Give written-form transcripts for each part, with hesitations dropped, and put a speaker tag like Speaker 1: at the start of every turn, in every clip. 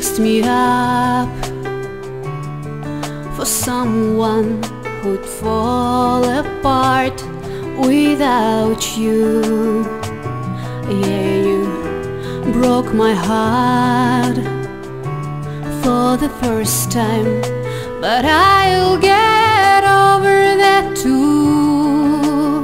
Speaker 1: fixed me up for someone who'd fall apart without you. Yeah, you broke my heart for the first time, but I'll get over that too.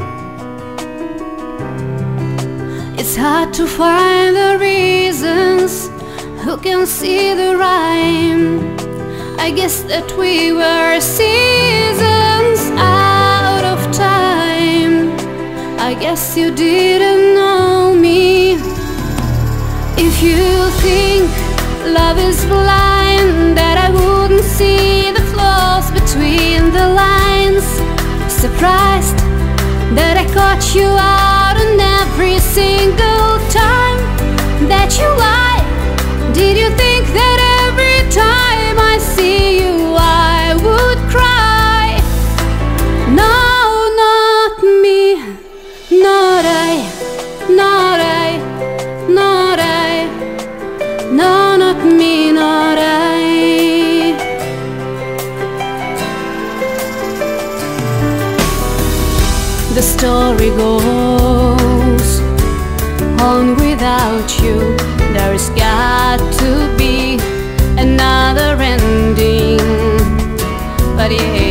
Speaker 1: It's hard to find the reasons, who can see the rhyme? I guess that we were seasons out of time. I guess you didn't know me. If you think love is blind, that I wouldn't see the flaws between the lines. Surprised that I caught you out on every single time that you lie. Did you think that every time I see you I would cry? No, not me, not I, not I, not I. No, not me, not I. The story goes on without you. There's got to be another ending, but yeah,